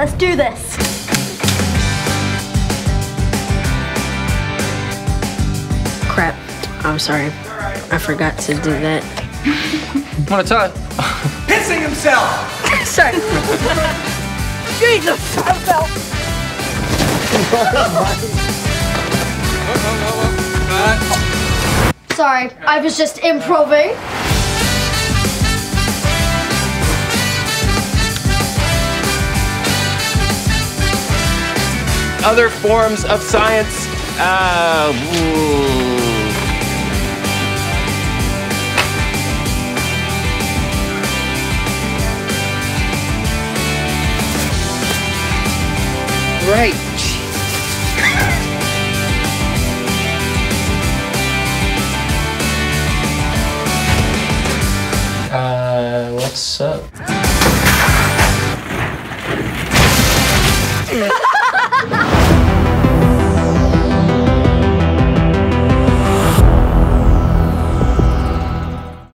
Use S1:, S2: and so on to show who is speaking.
S1: let's do this.
S2: Crap. I'm sorry. I forgot to do that.
S3: Wanna try?
S4: Pissing himself!
S2: Sorry.
S1: Jesus! I fell. Sorry, I was just improving.
S5: Other forms of science. Right.
S3: What's up?